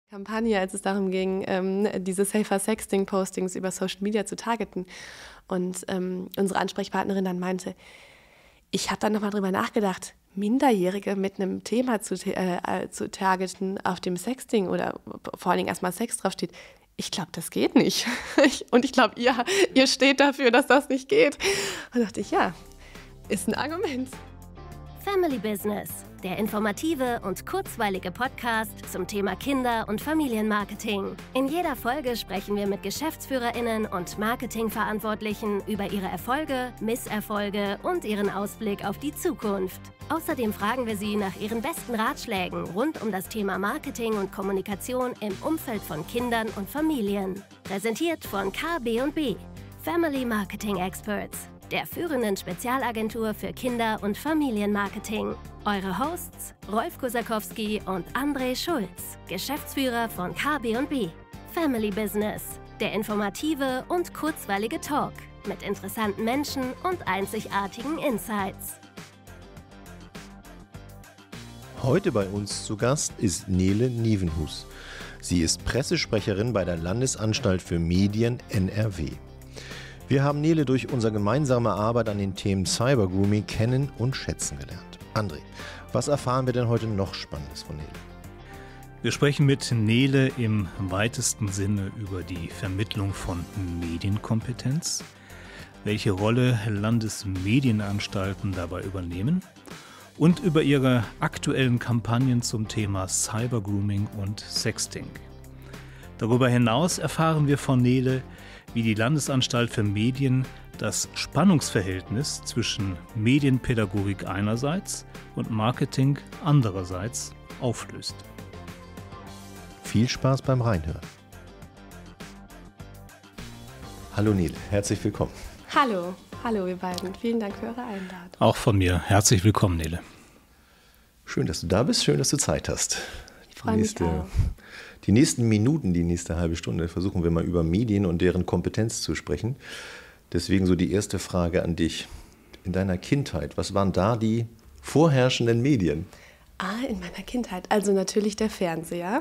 Kampagne, als es darum ging, diese Safer Sexting-Postings über Social Media zu targeten. Und unsere Ansprechpartnerin dann meinte, ich habe dann nochmal drüber nachgedacht, Minderjährige mit einem Thema zu targeten, auf dem Sexting oder vor allen Dingen erstmal Sex draufsteht. Ich glaube, das geht nicht. Und ich glaube, ihr steht dafür, dass das nicht geht. Und dachte ich, ja, ist ein Argument. Family Business, der informative und kurzweilige Podcast zum Thema Kinder- und Familienmarketing. In jeder Folge sprechen wir mit GeschäftsführerInnen und Marketingverantwortlichen über ihre Erfolge, Misserfolge und ihren Ausblick auf die Zukunft. Außerdem fragen wir sie nach ihren besten Ratschlägen rund um das Thema Marketing und Kommunikation im Umfeld von Kindern und Familien. Präsentiert von KB&B, Family Marketing Experts, der führenden Spezialagentur für Kinder- und Familienmarketing. Eure Hosts Rolf Kosakowski und André Schulz, Geschäftsführer von KB&B. Family Business, der informative und kurzweilige Talk mit interessanten Menschen und einzigartigen Insights. Heute bei uns zu Gast ist Nele Nieuwenhuis. Sie ist Pressesprecherin bei der Landesanstalt für Medien NRW. Wir haben Nele durch unsere gemeinsame Arbeit an den Themen Cybergrooming kennen und schätzen gelernt. André, was erfahren wir denn heute noch Spannendes von Nele? Wir sprechen mit Nele im weitesten Sinne über die Vermittlung von Medienkompetenz, welche Rolle Landesmedienanstalten dabei übernehmen und über ihre aktuellen Kampagnen zum Thema Cybergrooming und Sexting. Darüber hinaus erfahren wir von Nele, wie die Landesanstalt für Medien das Spannungsverhältnis zwischen Medienpädagogik einerseits und Marketing andererseits auflöst. Viel Spaß beim Reinhören. Hallo Nele, herzlich willkommen. Hallo ihr beiden. Vielen Dank für eure Einladung. Auch von mir herzlich willkommen, Nele. Schön, dass du da bist, schön, dass du Zeit hast. Ich freue mich auch. Die nächsten Minuten, die nächste halbe Stunde, versuchen wir mal über Medien und deren Kompetenz zu sprechen. Deswegen so die erste Frage an dich. In deiner Kindheit, was waren da die vorherrschenden Medien? In meiner Kindheit. Also natürlich der Fernseher.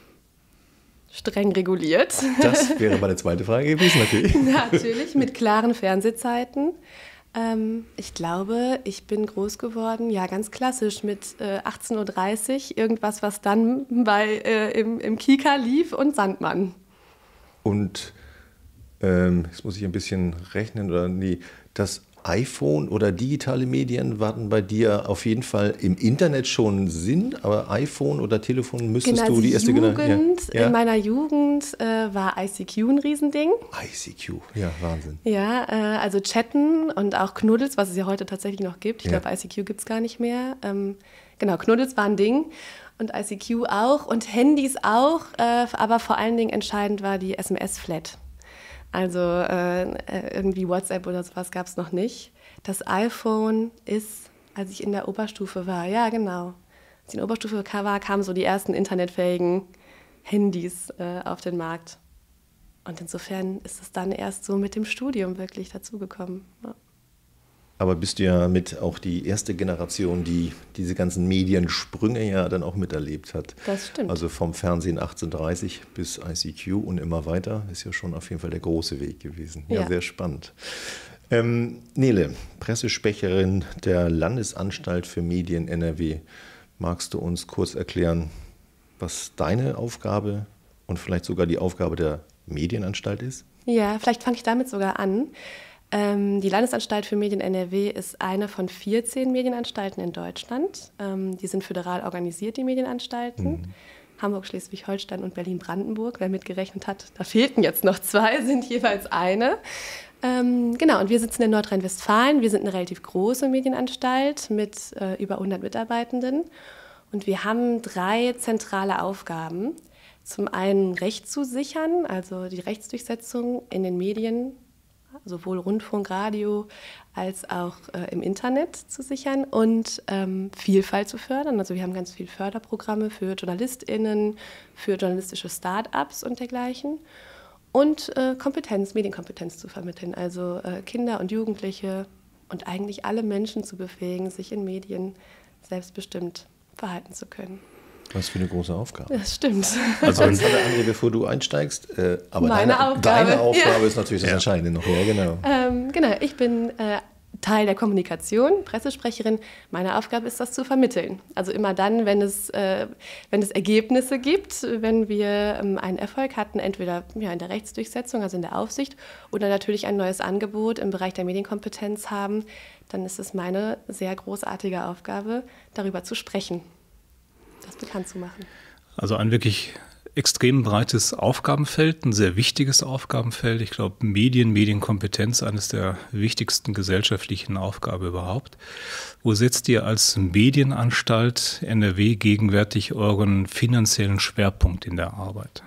Streng reguliert. Das wäre meine zweite Frage gewesen, natürlich. Natürlich, mit klaren Fernsehzeiten. Ich glaube, ich bin groß geworden, ja ganz klassisch, mit 18.30 Uhr, irgendwas, was dann im Kika lief und Sandmann. Und jetzt muss ich ein bisschen rechnen, oder nee, das iPhone oder digitale Medien waren bei dir auf jeden Fall im Internet schon Sinn, aber iPhone oder Telefon müsstest du die erste In meiner Jugend war ICQ ein Riesending. ICQ, ja, Wahnsinn. Ja, also Chatten und auch Knuddels, was es ja heute tatsächlich noch gibt. Ich glaube, ICQ gibt es gar nicht mehr. Genau, Knuddels war ein Ding und ICQ auch und Handys auch, aber vor allen Dingen entscheidend war die SMS-Flat. Also irgendwie WhatsApp oder sowas gab es noch nicht. Das iPhone ist, als ich in der Oberstufe war, ja genau. Als ich in der Oberstufe war, kamen so die ersten internetfähigen Handys auf den Markt. Und insofern ist es dann erst so mit dem Studium wirklich dazugekommen. Ja. Aber bist du ja mit auch die erste Generation, die diese ganzen Mediensprünge ja dann auch miterlebt hat. Das stimmt. Also vom Fernsehen 1830 bis ICQ und immer weiter ist ja schon auf jeden Fall der große Weg gewesen. Ja, sehr spannend. Nele, Pressesprecherin der Landesanstalt für Medien NRW. Magst du uns kurz erklären, was deine Aufgabe und vielleicht sogar die Aufgabe der Medienanstalt ist? Ja, vielleicht fange ich damit sogar an. Die Landesanstalt für Medien NRW ist eine von 14 Medienanstalten in Deutschland. Die sind föderal organisiert, die Medienanstalten. Hamburg, Schleswig-Holstein und Berlin-Brandenburg. Wer mitgerechnet hat, da fehlten jetzt noch 2, sind jeweils eine. Genau, und wir sitzen in Nordrhein-Westfalen. Wir sind eine relativ große Medienanstalt mit über 100 Mitarbeitenden. Und wir haben 3 zentrale Aufgaben. Zum einen Recht zu sichern, also die Rechtsdurchsetzung in den Medien, sowohl Rundfunk, Radio als auch im Internet zu sichern und Vielfalt zu fördern. Also wir haben ganz viele Förderprogramme für JournalistInnen, für journalistische Start-ups und dergleichen. Und Medienkompetenz zu vermitteln, also Kinder und Jugendliche und eigentlich alle Menschen zu befähigen, sich in Medien selbstbestimmt verhalten zu können. Was für eine große Aufgabe. Das stimmt. Also André, bevor du einsteigst, aber deine Aufgabe ist natürlich das Entscheidende noch. Ja, genau. Genau, ich bin Teil der Kommunikation, Pressesprecherin. Meine Aufgabe ist, das zu vermitteln. Also immer dann, wenn es Ergebnisse gibt, wenn wir einen Erfolg hatten, entweder in der Rechtsdurchsetzung, also in der Aufsicht, oder natürlich ein neues Angebot im Bereich der Medienkompetenz haben, dann ist es meine sehr großartige Aufgabe, darüber zu sprechen, das bekannt zu machen. Also ein wirklich extrem breites Aufgabenfeld, ein sehr wichtiges Aufgabenfeld. Ich glaube, Medienkompetenz, eines der wichtigsten gesellschaftlichen Aufgaben überhaupt. Wo setzt ihr als Medienanstalt NRW gegenwärtig euren finanziellen Schwerpunkt in der Arbeit?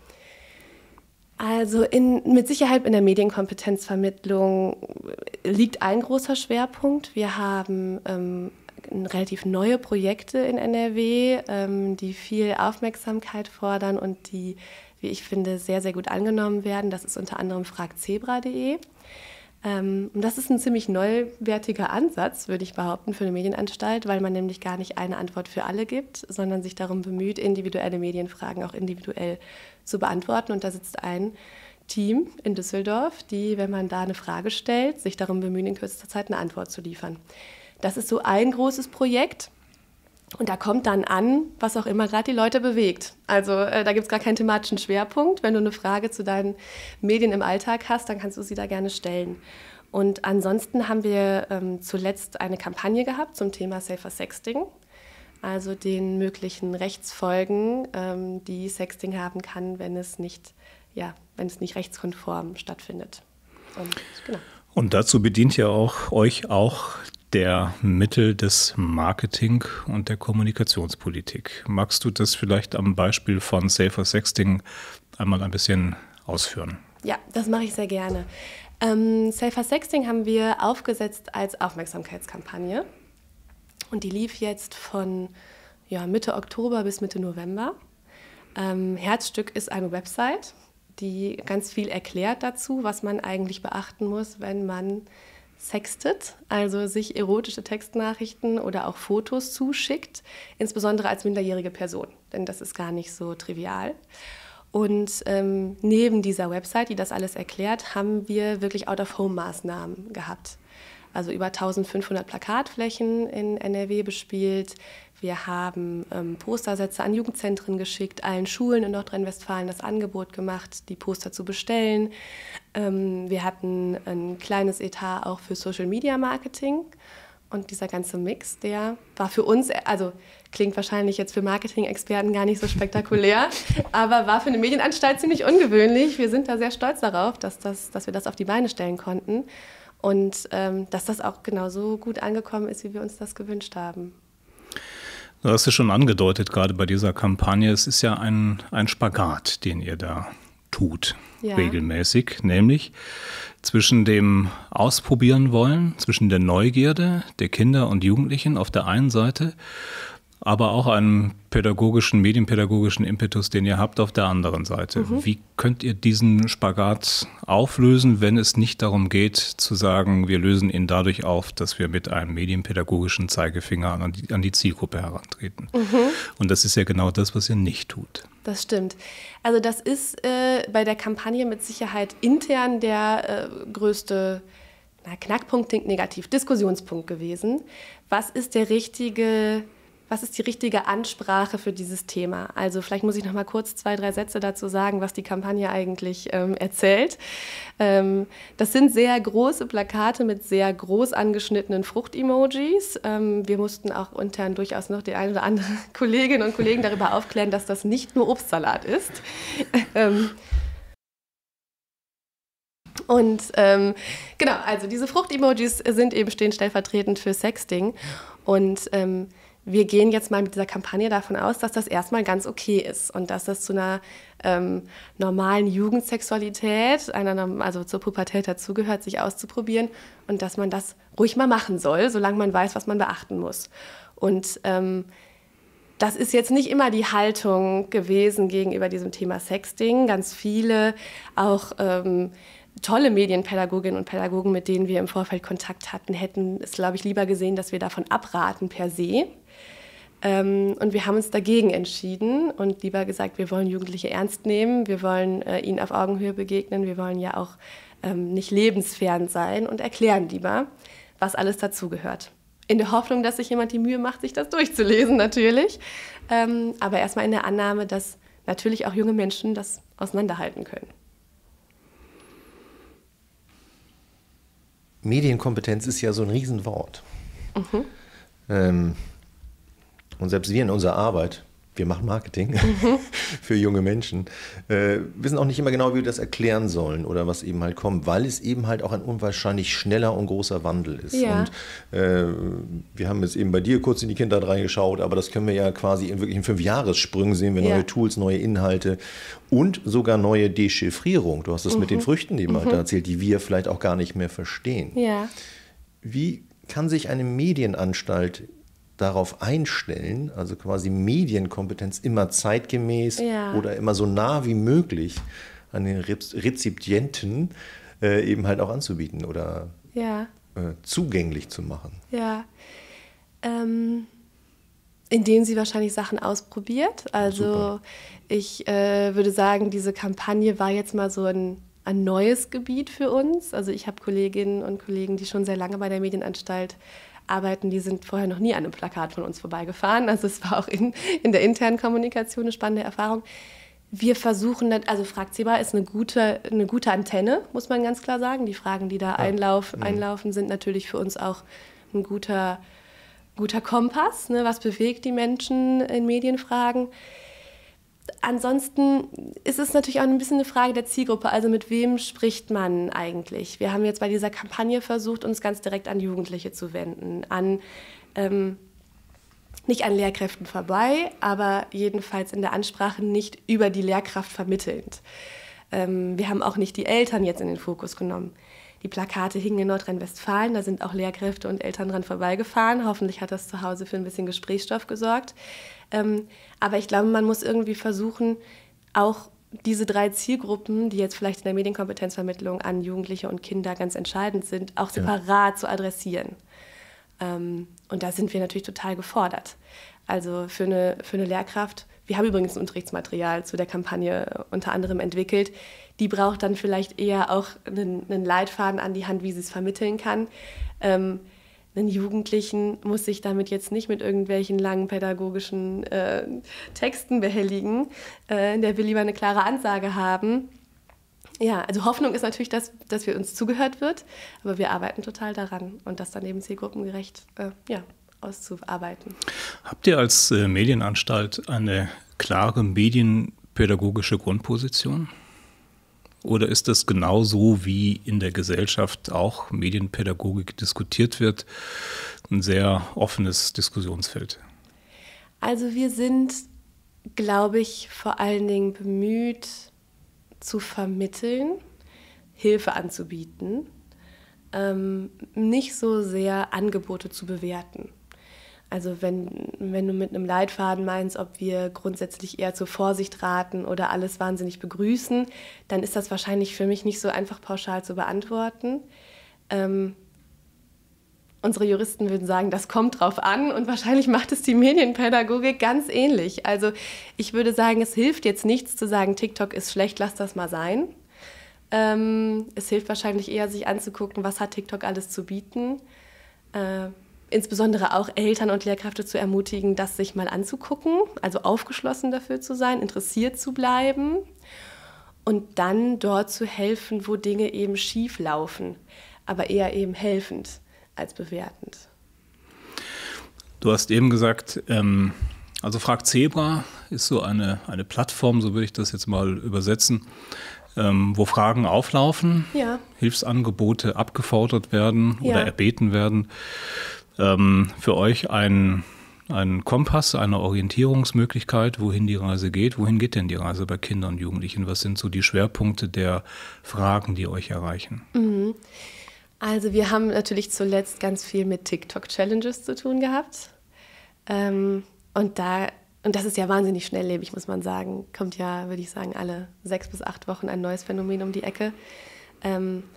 Also mit Sicherheit in der Medienkompetenzvermittlung liegt ein großer Schwerpunkt. Wir haben relativ neue Projekte in NRW, die viel Aufmerksamkeit fordern und die, wie ich finde, sehr, sehr gut angenommen werden. Das ist unter anderem fragzebra.de. Und das ist ein ziemlich neuwertiger Ansatz, würde ich behaupten, für eine Medienanstalt, weil man nämlich gar nicht eine Antwort für alle gibt, sondern sich darum bemüht, individuelle Medienfragen auch individuell zu beantworten. Und da sitzt ein Team in Düsseldorf, die, wenn man da eine Frage stellt, sich darum bemühen, in kürzester Zeit eine Antwort zu liefern. Das ist so ein großes Projekt und da kommt dann an, was auch immer gerade die Leute bewegt. Also da gibt es gar keinen thematischen Schwerpunkt. Wenn du eine Frage zu deinen Medien im Alltag hast, dann kannst du sie da gerne stellen. Und ansonsten haben wir zuletzt eine Kampagne gehabt zum Thema Safer Sexting, also den möglichen Rechtsfolgen, die Sexting haben kann, wenn es nicht rechtskonform stattfindet. Und dazu bedient ja euch auch der Mittel des Marketing und der Kommunikationspolitik. Magst du das vielleicht am Beispiel von Safer Sexting einmal ein bisschen ausführen? Ja, das mache ich sehr gerne. Safer Sexting haben wir aufgesetzt als Aufmerksamkeitskampagne und die lief jetzt von Mitte Oktober bis Mitte November. Herzstück ist eine Website, die ganz viel erklärt dazu, was man eigentlich beachten muss, wenn man sextet, also sich erotische Textnachrichten oder auch Fotos zuschickt, insbesondere als minderjährige Person, denn das ist gar nicht so trivial. Und neben dieser Website, die das alles erklärt, haben wir wirklich Out-of-Home-Maßnahmen gehabt. Also über 1500 Plakatflächen in NRW bespielt. Wir haben Postersätze an Jugendzentren geschickt, allen Schulen in Nordrhein-Westfalen das Angebot gemacht, die Poster zu bestellen. Wir hatten ein kleines Etat auch für Social-Media-Marketing. Und dieser ganze Mix, der war für uns, also klingt wahrscheinlich jetzt für Marketing-Experten gar nicht so spektakulär, aber war für eine Medienanstalt ziemlich ungewöhnlich. Wir sind da sehr stolz darauf, dass wir das auf die Beine stellen konnten und dass das auch genauso gut angekommen ist, wie wir uns das gewünscht haben. Du hast es schon angedeutet, gerade bei dieser Kampagne, es ist ja ein Spagat, den ihr da tut, regelmäßig, nämlich zwischen dem Ausprobieren wollen, zwischen der Neugierde der Kinder und Jugendlichen auf der einen Seite, aber auch einem medienpädagogischen Impetus, den ihr habt auf der anderen Seite. Wie könnt ihr diesen Spagat auflösen, wenn es nicht darum geht, zu sagen, wir lösen ihn dadurch auf, dass wir mit einem medienpädagogischen Zeigefinger an die Zielgruppe herantreten? Und das ist ja genau das, was ihr nicht tut. Das stimmt. Also das ist bei der Kampagne mit Sicherheit intern der größte Knackpunkt, klingt negativ, Diskussionspunkt gewesen. Was ist die richtige Ansprache für dieses Thema? Also vielleicht muss ich noch mal kurz 2, 3 Sätze dazu sagen, was die Kampagne eigentlich erzählt. Das sind sehr große Plakate mit sehr groß angeschnittenen Frucht-Emojis. Wir mussten auch intern durchaus noch die eine oder andere Kolleginnen und Kollegen darüber aufklären, dass das nicht nur Obstsalat ist. Genau, also diese Frucht-Emojis stehen stellvertretend für Sexting und wir gehen jetzt mal mit dieser Kampagne davon aus, dass das erstmal ganz okay ist und dass das zu einer normalen Jugendsexualität, also zur Pubertät dazugehört, sich auszuprobieren und dass man das ruhig mal machen soll, solange man weiß, was man beachten muss. Und das ist jetzt nicht immer die Haltung gewesen gegenüber diesem Thema Sexting. Ganz viele, auch tolle Medienpädagoginnen und Pädagogen, mit denen wir im Vorfeld Kontakt hatten, hätten es, glaube ich, lieber gesehen, dass wir davon abraten per se. Und wir haben uns dagegen entschieden und lieber gesagt, wir wollen Jugendliche ernst nehmen, wir wollen ihnen auf Augenhöhe begegnen, wir wollen ja auch nicht lebensfern sein und erklären lieber, was alles dazugehört. In der Hoffnung, dass sich jemand die Mühe macht, sich das durchzulesen natürlich, aber erstmal in der Annahme, dass natürlich auch junge Menschen das auseinanderhalten können. Medienkompetenz ist ja so ein Riesenwort. Und selbst wir in unserer Arbeit, wir machen Marketing für junge Menschen, wissen auch nicht immer genau, wie wir das erklären sollen oder was eben halt kommt, weil es eben halt auch ein unwahrscheinlich schneller und großer Wandel ist. Ja. Und wir haben jetzt eben bei dir kurz in die Kindheit reingeschaut, aber das können wir ja quasi in wirklichen 5-Jahressprüngen sehen wir neue Tools, neue Inhalte und sogar neue Dechiffrierung. Du hast es mit den Früchten eben halt erzählt, die wir vielleicht auch gar nicht mehr verstehen. Ja. Wie kann sich eine Medienanstalt darauf einstellen, also quasi Medienkompetenz immer zeitgemäß oder immer so nah wie möglich an den Rezipienten eben halt auch anzubieten oder zugänglich zu machen? Ja, indem sie wahrscheinlich Sachen ausprobiert. Also Super. Ich würde sagen, diese Kampagne war jetzt mal so ein neues Gebiet für uns. Also ich habe Kolleginnen und Kollegen, die schon sehr lange bei der Medienanstalt arbeiten, die sind vorher noch nie an einem Plakat von uns vorbeigefahren. Also es war auch in der internen Kommunikation eine spannende Erfahrung. Wir versuchen, also Fragzebra ist eine gute Antenne, muss man ganz klar sagen. Die Fragen, die da einlaufen, sind natürlich für uns auch ein guter Kompass. Ne? Was bewegt die Menschen in Medienfragen? Ansonsten ist es natürlich auch ein bisschen eine Frage der Zielgruppe, also mit wem spricht man eigentlich? Wir haben jetzt bei dieser Kampagne versucht, uns ganz direkt an Jugendliche zu wenden, nicht an Lehrkräften vorbei, aber jedenfalls in der Ansprache nicht über die Lehrkraft vermittelnd. Wir haben auch nicht die Eltern jetzt in den Fokus genommen. Die Plakate hingen in Nordrhein-Westfalen, da sind auch Lehrkräfte und Eltern dran vorbeigefahren. Hoffentlich hat das zu Hause für ein bisschen Gesprächsstoff gesorgt. Aber ich glaube, man muss irgendwie versuchen, auch diese 3 Zielgruppen, die jetzt vielleicht in der Medienkompetenzvermittlung an Jugendliche und Kinder ganz entscheidend sind, auch separat zu adressieren. Und da sind wir natürlich total gefordert. Also für eine Lehrkraft, wir haben übrigens ein Unterrichtsmaterial zu der Kampagne unter anderem entwickelt, die braucht dann vielleicht eher auch einen Leitfaden an die Hand, wie sie es vermitteln kann. Einen Jugendlichen muss sich damit jetzt nicht mit irgendwelchen langen pädagogischen Texten behelligen. Der will lieber eine klare Ansage haben. Ja, also Hoffnung ist natürlich, dass wir uns zugehört wird, aber wir arbeiten total daran und das dann eben zielgruppengerecht auszuarbeiten. Habt ihr als Medienanstalt eine klare medienpädagogische Grundposition? Oder ist das genauso, wie in der Gesellschaft auch Medienpädagogik diskutiert wird, ein sehr offenes Diskussionsfeld? Also wir sind, glaube ich, vor allen Dingen bemüht zu vermitteln, Hilfe anzubieten, nicht so sehr Angebote zu bewerten. Also wenn du mit einem Leitfaden meinst, ob wir grundsätzlich eher zur Vorsicht raten oder alles wahnsinnig begrüßen, dann ist das wahrscheinlich für mich nicht so einfach pauschal zu beantworten. Unsere Juristen würden sagen, das kommt drauf an und wahrscheinlich macht es die Medienpädagogik ganz ähnlich. Also ich würde sagen, es hilft jetzt nichts zu sagen, TikTok ist schlecht, lass das mal sein. Es hilft wahrscheinlich eher, sich anzugucken, was hat TikTok alles zu bieten. Insbesondere auch Eltern und Lehrkräfte zu ermutigen, das sich mal anzugucken, also aufgeschlossen dafür zu sein, interessiert zu bleiben und dann dort zu helfen, wo Dinge eben schief laufen, aber eher eben helfend als bewertend. Du hast eben gesagt, also Fragzebra ist so eine Plattform, so würde ich das jetzt mal übersetzen, wo Fragen auflaufen, Hilfsangebote abgefordert werden oder erbeten werden. Für euch ein Kompass, eine Orientierungsmöglichkeit, wohin die Reise geht. Wohin geht denn die Reise bei Kindern und Jugendlichen? Was sind so die Schwerpunkte der Fragen, die euch erreichen? Also wir haben natürlich zuletzt ganz viel mit TikTok-Challenges zu tun gehabt. Und das ist ja wahnsinnig schnelllebig, muss man sagen. Kommt ja, würde ich sagen, alle 6 bis 8 Wochen ein neues Phänomen um die Ecke.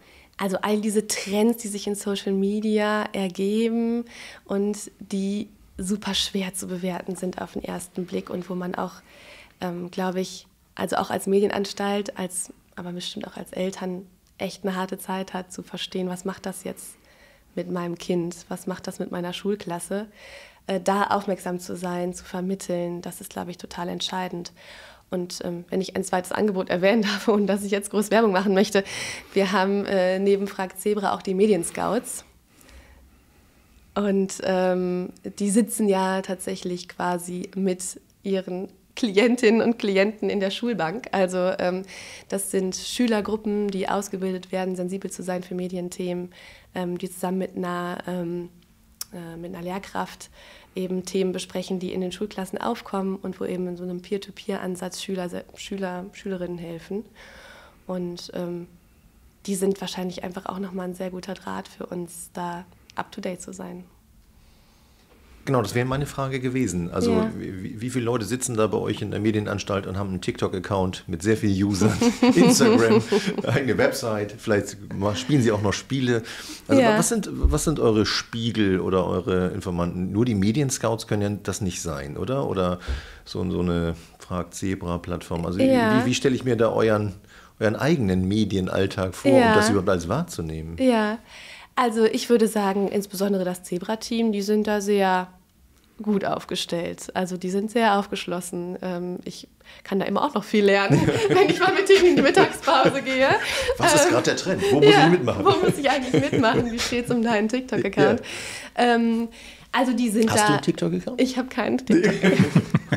Also all diese Trends, die sich in Social Media ergeben und die super schwer zu bewerten sind auf den ersten Blick und wo man auch, glaube ich, also auch als Medienanstalt, aber bestimmt auch als Eltern echt eine harte Zeit hat, zu verstehen, was macht das jetzt mit meinem Kind, was macht das mit meiner Schulklasse. Da aufmerksam zu sein, zu vermitteln, das ist, glaube ich, total entscheidend. Und wenn ich ein zweites Angebot erwähnen darf, ohne dass ich jetzt groß Werbung machen möchte, wir haben neben Frag Zebra auch die Medienscouts. Und die sitzen ja tatsächlich quasi mit ihren Klientinnen und Klienten in der Schulbank. Also das sind Schülergruppen, die ausgebildet werden, sensibel zu sein für Medienthemen, die zusammen mit einer Lehrkraft eben Themen besprechen, die in den Schulklassen aufkommen und wo eben in so einem Peer-to-Peer-Ansatz Schülerinnen helfen. Und die sind wahrscheinlich einfach auch nochmal ein sehr guter Draht für uns, da up-to-date zu sein. Genau, das wäre meine Frage gewesen. Also wie viele Leute sitzen da bei euch in der Medienanstalt und haben einen TikTok-Account mit sehr vielen Usern, Instagram, eine Website, vielleicht spielen sie auch noch Spiele. Also was sind eure Spiegel oder eure Informanten? Nur die Medienscouts können ja das nicht sein, oder? Oder so eine Frag-Zebra-Plattform. Also wie stelle ich mir da euren eigenen Medienalltag vor, um das überhaupt alles wahrzunehmen? Ja, also ich würde sagen, insbesondere das Zebra-Team, die sind da sehr gut aufgestellt. Also die sind sehr aufgeschlossen. Ich kann da immer auch noch viel lernen, wenn ich mal mit denen in die Mittagspause gehe. Was ist gerade der Trend? Wo muss ich mitmachen? Wo muss ich eigentlich mitmachen? Wie steht es um deinen TikTok-Account? Ja. Also die sind Hast du einen TikTok-Account? Ich habe keinen TikTok-Account.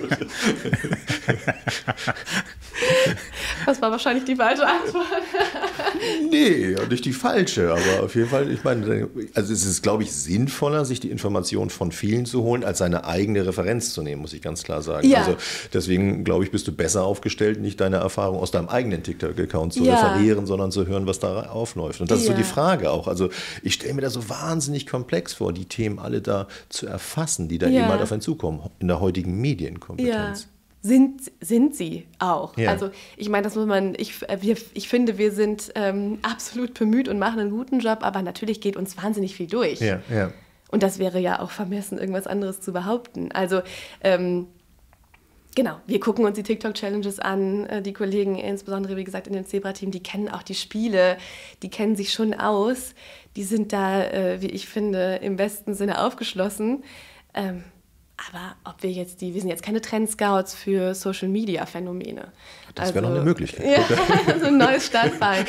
Das war wahrscheinlich die falsche Antwort. Nee, nicht die falsche, aber auf jeden Fall, ich meine, also es ist, glaube ich, sinnvoller, sich die Informationen von vielen zu holen, als seine eigene Referenz zu nehmen, muss ich ganz klar sagen. Ja. Also deswegen, glaube ich, bist du besser aufgestellt, nicht deine Erfahrung aus deinem eigenen TikTok-Account zu referieren, sondern zu hören, was da aufläuft. Und das ist so die Frage auch. Also ich stelle mir das so wahnsinnig komplex vor, die Themen alle da zu erfassen, die da eben halt auf einen zukommen, in der heutigen Medienkompetenz. Ja. Sind sie auch. Ja. Also ich meine, das muss man, ich finde, wir sind absolut bemüht und machen einen guten Job, aber natürlich geht uns wahnsinnig viel durch. Ja. Und das wäre ja auch vermessen, irgendwas anderes zu behaupten. Also genau, wir gucken uns die TikTok-Challenges an. Die Kollegen, insbesondere wie gesagt in dem Zebra-Team, die kennen auch die Spiele, die kennen sich schon aus. Die sind da, wie ich finde, im besten Sinne aufgeschlossen. Aber wir sind jetzt keine Trendscouts für Social-Media-Phänomene. Das wäre noch eine Möglichkeit. Ja, so ein neues Standbein.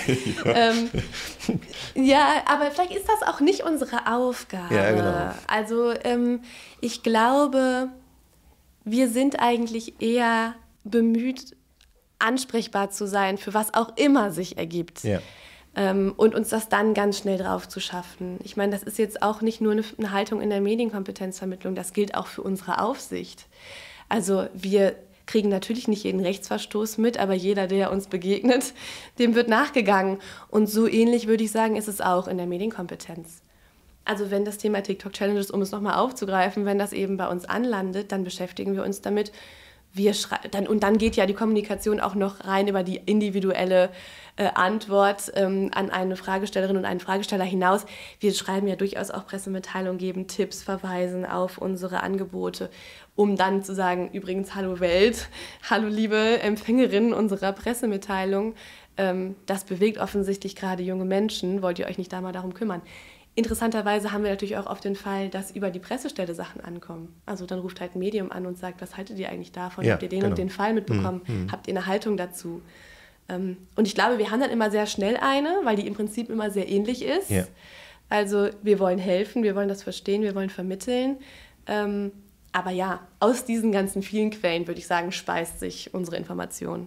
Aber vielleicht ist das auch nicht unsere Aufgabe. Ja, genau. Also ich glaube, wir sind eigentlich eher bemüht, ansprechbar zu sein, für was auch immer sich ergibt. Ja. Und uns das dann ganz schnell drauf zu schaffen. Ich meine, das ist jetzt auch nicht nur eine Haltung in der Medienkompetenzvermittlung, das gilt auch für unsere Aufsicht. Also wir kriegen natürlich nicht jeden Rechtsverstoß mit, aber jeder, der uns begegnet, dem wird nachgegangen. Und so ähnlich, würde ich sagen, ist es auch in der Medienkompetenz. Also wenn das Thema TikTok-Challenges, um es nochmal aufzugreifen, wenn das eben bei uns anlandet, dann beschäftigen wir uns damit. Und dann geht ja die Kommunikation auch noch rein über die individuelle Antwort an eine Fragestellerin und einen Fragesteller hinaus. Wir schreiben ja durchaus auch Pressemitteilungen, geben Tipps, verweisen auf unsere Angebote, um dann zu sagen, übrigens, hallo Welt, hallo liebe Empfängerinnen unserer Pressemitteilung. Das bewegt offensichtlich gerade junge Menschen. Wollt ihr euch nicht da mal darum kümmern? Interessanterweise haben wir natürlich auch oft den Fall, dass über die Pressestelle Sachen ankommen. Also dann ruft halt ein Medium an und sagt, was haltet ihr eigentlich davon? Ja, habt ihr den und den Fall mitbekommen? Habt ihr eine Haltung dazu? Und ich glaube, wir haben dann immer sehr schnell eine, weil die im Prinzip immer sehr ähnlich ist. Ja. Also wir wollen helfen, wir wollen das verstehen, wir wollen vermitteln. Aber ja, aus diesen ganzen vielen Quellen, würde ich sagen, speist sich unsere Information.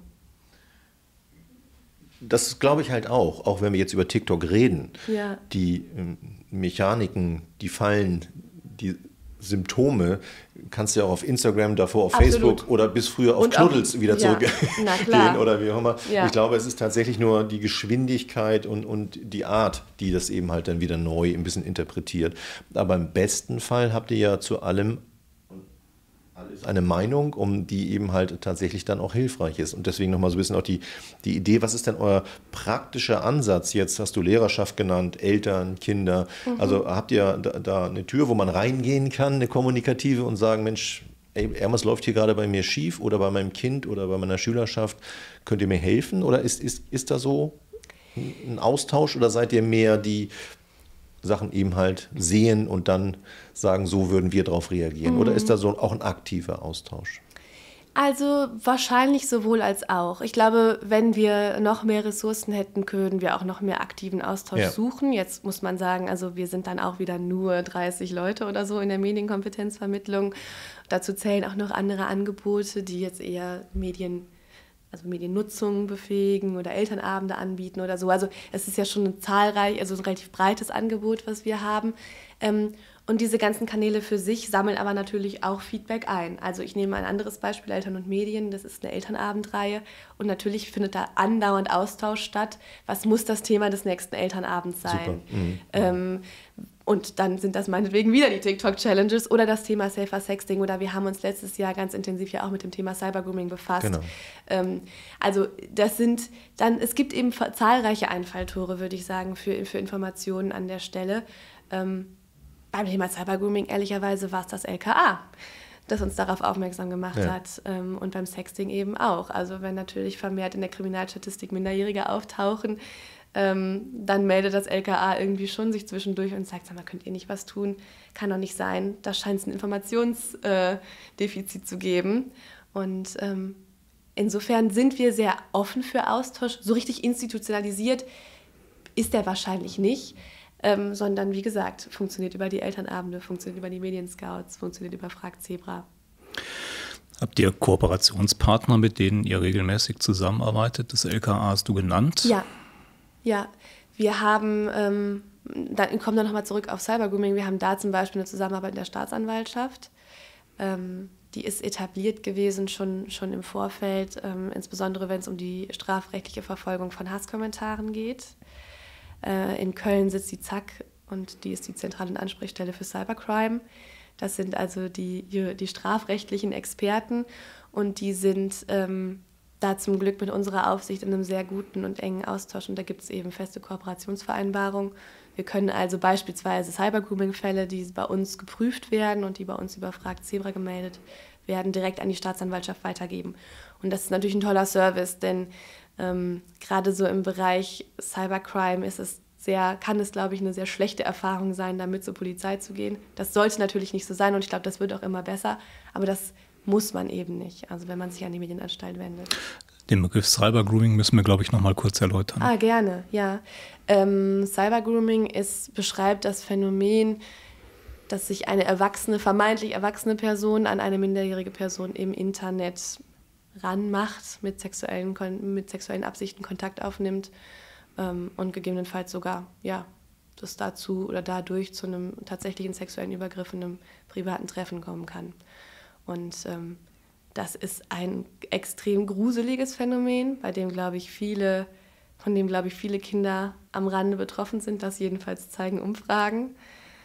Das glaube ich halt auch wenn wir jetzt über TikTok reden. Ja. Die Mechaniken, die Fallen, die Symptome kannst du ja auch auf Instagram, davor auf Absolut. Facebook oder bis früher auf Knuddels wieder zurückgehen oder wie auch immer. Ja. Ich glaube, es ist tatsächlich nur die Geschwindigkeit und die Art, die das eben halt dann wieder neu ein bisschen interpretiert. Aber im besten Fall habt ihr ja zu allem Alles eine Meinung, die eben halt tatsächlich dann auch hilfreich ist. Und deswegen nochmal so ein bisschen auch die Idee, was ist denn euer praktischer Ansatz? Jetzt hast du Lehrerschaft genannt, Eltern, Kinder. Also habt ihr da eine Tür, wo man reingehen kann, eine kommunikative, und sagen, Mensch, irgendwas läuft hier gerade bei mir schief oder bei meinem Kind oder bei meiner Schülerschaft. Könnt ihr mir helfen? Oder ist da so ein Austausch, oder seid ihr mehr die Sachen eben halt sehen und dann sagen, so würden wir darauf reagieren? Oder ist da so auch ein aktiver Austausch? Also wahrscheinlich sowohl als auch. Ich glaube, wenn wir noch mehr Ressourcen hätten, würden wir auch noch mehr aktiven Austausch suchen. Jetzt muss man sagen, also wir sind dann auch wieder nur 30 Leute oder so in der Medienkompetenzvermittlung. Dazu zählen auch noch andere Angebote, die jetzt eher Mediennutzung befähigen oder Elternabende anbieten oder so. Also es ist ja schon ein relativ breites Angebot, was wir haben. Und diese ganzen Kanäle für sich sammeln aber natürlich auch Feedback ein. Also ich nehme ein anderes Beispiel, Eltern und Medien, das ist eine Elternabendreihe. Und natürlich findet da andauernd Austausch statt. Was muss das Thema des nächsten Elternabends sein? Und dann sind das meinetwegen wieder die TikTok-Challenges oder das Thema Safer Sexting. Oder wir haben uns letztes Jahr ganz intensiv ja auch mit dem Thema Cybergrooming befasst. Genau. Also es gibt eben zahlreiche Einfalltore, würde ich sagen, für Informationen an der Stelle. Beim Thema Cybergrooming, ehrlicherweise, war es das LKA, das uns darauf aufmerksam gemacht hat. Und beim Sexting eben auch. Also wenn natürlich vermehrt in der Kriminalstatistik Minderjährige auftauchen, dann meldet das LKA irgendwie schon sich zwischendurch und sagt, sag mal, könnt ihr nicht was tun? Kann doch nicht sein. Da scheint es ein Informationsdefizit zu geben. Und insofern sind wir sehr offen für Austausch. So richtig institutionalisiert ist der wahrscheinlich nicht. Sondern, wie gesagt, funktioniert über die Elternabende, funktioniert über die Medienscouts, funktioniert über Frag Zebra. Habt ihr Kooperationspartner, mit denen ihr regelmäßig zusammenarbeitet? Das LKA hast du genannt. Ja. Wir haben, dann kommen wir nochmal zurück auf Cybergrooming, wir haben da zum Beispiel eine Zusammenarbeit in der Staatsanwaltschaft. Die ist etabliert gewesen schon im Vorfeld, insbesondere wenn es um die strafrechtliche Verfolgung von Hasskommentaren geht. In Köln sitzt die ZAK und die ist die zentrale Ansprechstelle für Cybercrime. Das sind also die strafrechtlichen Experten und die sind da zum Glück mit unserer Aufsicht in einem sehr guten und engen Austausch und da gibt es eben feste Kooperationsvereinbarungen. Wir können also beispielsweise Cybergrooming-Fälle, die bei uns geprüft werden und die bei uns über Frag Zebra gemeldet werden, direkt an die Staatsanwaltschaft weitergeben. Und das ist natürlich ein toller Service, denn gerade so im Bereich Cybercrime kann es, glaube ich, eine sehr schlechte Erfahrung sein, damit zur Polizei zu gehen. Das sollte natürlich nicht so sein und ich glaube, das wird auch immer besser, aber das muss man eben nicht, also wenn man sich an die Medienanstalt wendet. Den Begriff Cybergrooming müssen wir, glaube ich, noch mal kurz erläutern. Gerne, ja. Cybergrooming beschreibt das Phänomen, dass sich eine vermeintlich erwachsene Person an eine minderjährige Person im Internet ranmacht, mit sexuellen Absichten Kontakt aufnimmt und gegebenenfalls sogar das dazu oder dadurch zu einem tatsächlichen sexuellen Übergriff in einem privaten Treffen kommen kann. Und das ist ein extrem gruseliges Phänomen, von dem, glaube ich, viele Kinder am Rande betroffen sind, das jedenfalls zeigen Umfragen.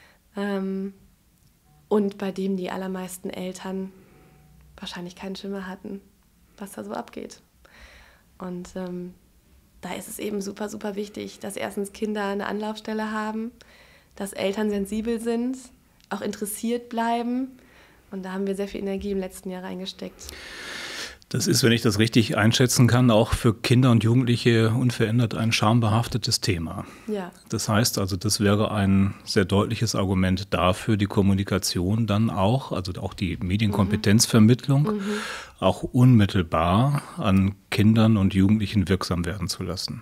Und bei dem die allermeisten Eltern wahrscheinlich keinen Schimmer hatten, was da so abgeht. Und da ist es eben super, super wichtig, dass erstens Kinder eine Anlaufstelle haben, dass Eltern sensibel sind, auch interessiert bleiben. Und da haben wir sehr viel Energie im letzten Jahr reingesteckt. Das ist, wenn ich das richtig einschätzen kann, auch für Kinder und Jugendliche unverändert ein schambehaftetes Thema. Ja. Das heißt also, das wäre ein sehr deutliches Argument dafür, die Kommunikation dann auch, also auch die Medienkompetenzvermittlung, auch unmittelbar an Kindern und Jugendlichen wirksam werden zu lassen.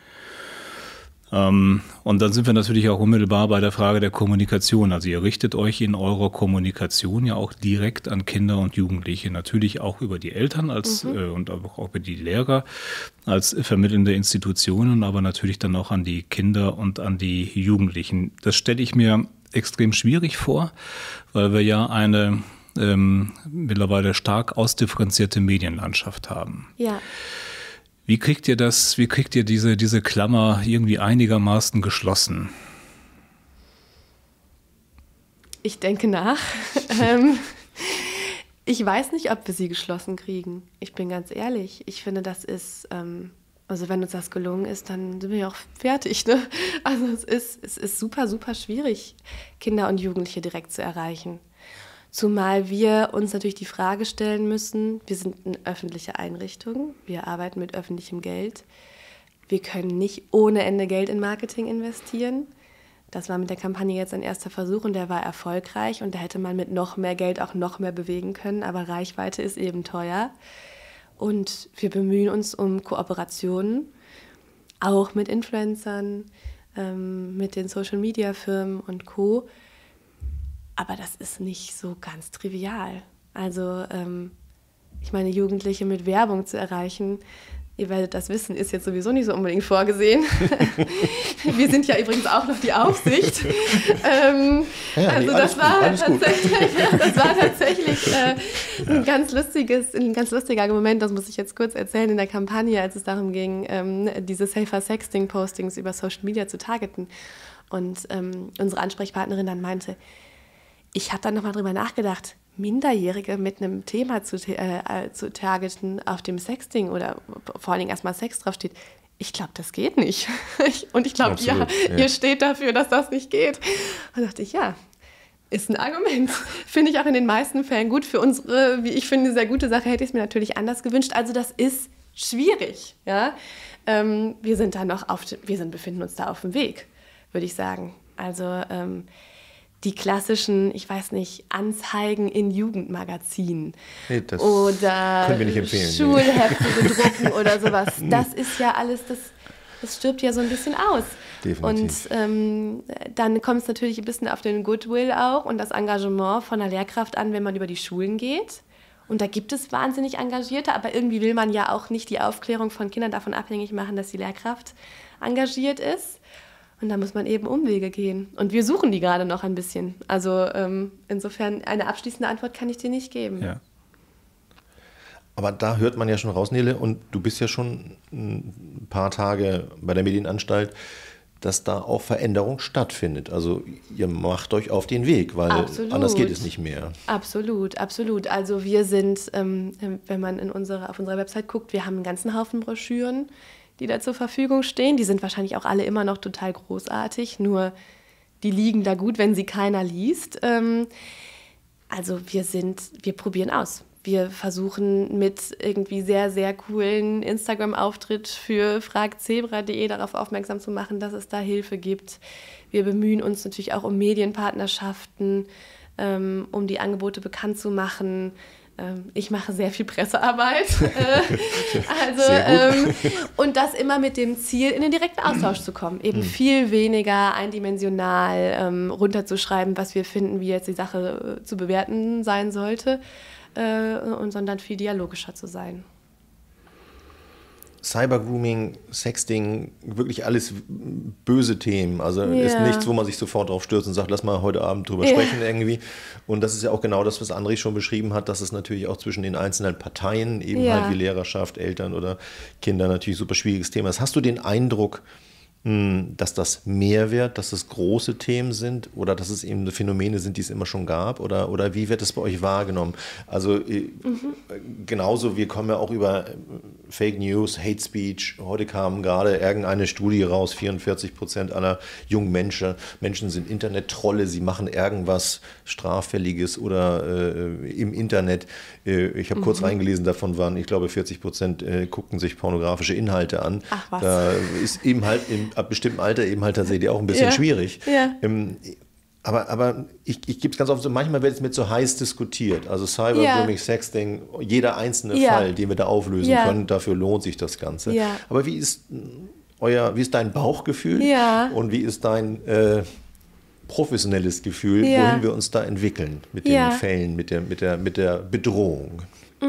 Und dann sind wir natürlich auch unmittelbar bei der Frage der Kommunikation. Also ihr richtet euch in eurer Kommunikation ja auch direkt an Kinder und Jugendliche, natürlich auch über die Eltern und auch über die Lehrer als vermittelnde Institutionen, aber natürlich dann auch an die Kinder und an die Jugendlichen. Das stelle ich mir extrem schwierig vor, weil wir ja eine mittlerweile stark ausdifferenzierte Medienlandschaft haben. Ja. Wie kriegt ihr diese Klammer irgendwie einigermaßen geschlossen? Ich denke nach. Ich weiß nicht, ob wir sie geschlossen kriegen. Ich bin ganz ehrlich. Ich finde, das ist, also wenn uns das gelungen ist, dann sind wir ja auch fertig. Ne? Also es ist super, super schwierig, Kinder und Jugendliche direkt zu erreichen. Zumal wir uns natürlich die Frage stellen müssen, wir sind eine öffentliche Einrichtung, wir arbeiten mit öffentlichem Geld. Wir können nicht ohne Ende Geld in Marketing investieren. Das war mit der Kampagne jetzt ein erster Versuch und der war erfolgreich und da hätte man mit noch mehr Geld auch noch mehr bewegen können, aber Reichweite ist eben teuer. Und wir bemühen uns um Kooperationen, auch mit Influencern, mit den Social-Media-Firmen und Co., aber das ist nicht so ganz trivial. Also ich meine, Jugendliche mit Werbung zu erreichen, ihr werdet das wissen, ist jetzt sowieso nicht so unbedingt vorgesehen. Wir sind ja übrigens auch noch die Aufsicht. Also das war tatsächlich ein ganz lustiger Moment, das muss ich jetzt kurz erzählen, in der Kampagne, als es darum ging, diese Safer Sexting-Postings über Social Media zu targeten. Und unsere Ansprechpartnerin dann meinte, ich habe dann nochmal drüber nachgedacht, Minderjährige mit einem Thema zu targeten, auf dem Sexting oder vor allen Dingen erstmal Sex draufsteht. Ich glaube, das geht nicht. Und ich glaube, ihr steht dafür, dass das nicht geht. Und dachte ich, ja, ist ein Argument. Finde ich auch in den meisten Fällen gut. Für unsere, wie ich finde, sehr gute Sache hätte ich es mir natürlich anders gewünscht. Also das ist schwierig. Ja? Wir befinden uns da auf dem Weg, würde ich sagen. Also die klassischen, ich weiß nicht, Anzeigen in Jugendmagazinen oder können wir nicht empfehlen, Schulhefte bedrucken oder sowas. Das ist ja alles, das stirbt ja so ein bisschen aus. Definitiv. Und dann kommt es natürlich ein bisschen auf den Goodwill auch und das Engagement von der Lehrkraft an, wenn man über die Schulen geht. Und da gibt es wahnsinnig Engagierte, aber irgendwie will man ja auch nicht die Aufklärung von Kindern davon abhängig machen, dass die Lehrkraft engagiert ist. Und da muss man eben Umwege gehen. Und wir suchen die gerade noch ein bisschen. Also insofern eine abschließende Antwort kann ich dir nicht geben. Ja. Aber da hört man ja schon raus, Nele, und du bist ja schon ein paar Tage bei der Medienanstalt, dass da auch Veränderung stattfindet. Also ihr macht euch auf den Weg, weil anders geht es nicht mehr. Absolut, absolut. Also wir sind, wenn man auf unserer Website guckt, wir haben einen ganzen Haufen Broschüren, die da zur Verfügung stehen. Die sind wahrscheinlich auch alle immer noch total großartig, nur die liegen da gut, wenn sie keiner liest. Also wir probieren aus. Wir versuchen mit irgendwie sehr, sehr coolen Instagram-Auftritt für fragzebra.de darauf aufmerksam zu machen, dass es da Hilfe gibt. Wir bemühen uns natürlich auch um Medienpartnerschaften, um die Angebote bekannt zu machen. Ich mache sehr viel Pressearbeit. Und das immer mit dem Ziel, in den direkten Austausch zu kommen. Eben viel weniger eindimensional runterzuschreiben, was wir finden, wie jetzt die Sache zu bewerten sein sollte, sondern viel dialogischer zu sein. Cybergrooming, Sexting, wirklich alles böse Themen. Also ist nichts, wo man sich sofort drauf stürzt und sagt, lass mal heute Abend drüber sprechen irgendwie. Und das ist ja auch genau das, was André schon beschrieben hat, dass es natürlich auch zwischen den einzelnen Parteien, eben halt wie Lehrerschaft, Eltern oder Kinder, natürlich ein super schwieriges Thema ist. Hast du den Eindruck, dass das mehr wird, dass es große Themen sind oder dass es eben Phänomene sind, die es immer schon gab? Oder wie wird es bei euch wahrgenommen? Also genauso, wir kommen ja auch über Fake News, Hate Speech. Heute kam gerade irgendeine Studie raus, 44% aller jungen Menschen sind Internet-Trolle, sie machen irgendwas Straffälliges oder im Internet. Ich habe kurz reingelesen, davon waren, ich glaube, 40% guckten sich pornografische Inhalte an. Ach was. Da ist eben halt ab bestimmtem Alter eben halt tatsächlich auch ein bisschen schwierig. Ja. Aber ich gebe es ganz oft so, manchmal wird es mit so heiß diskutiert. Also Cybergrooming, Sexting, jeder einzelne Fall, den wir da auflösen können, dafür lohnt sich das Ganze. Ja. Aber wie ist dein Bauchgefühl und wie ist dein professionelles Gefühl, wohin wir uns da entwickeln mit den Fällen, mit der Bedrohung?